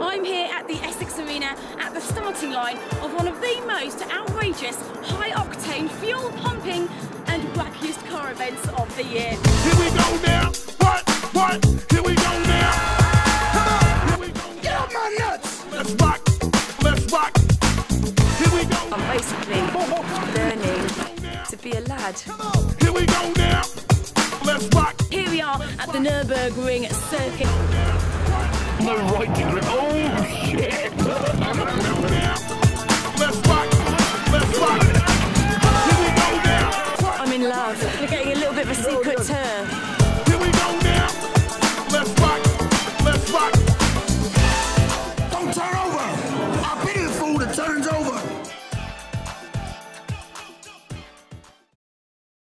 I'm here at the Essex Arena at the starting line of one of the most outrageous, high-octane, fuel-pumping and wackiest car events of the year. Here we go now. What? Here we go now. Come on. Here we go. Get off my nuts. Let's rock. Here we go. I'm basically learning to be a lad. Come on. Here we go now. Let's rock. Here we are at the Nürburgring circuit. No right to grip. Oh shit! Let's rock. Here we go now. I'm in love. We're getting a little bit of a secret tour.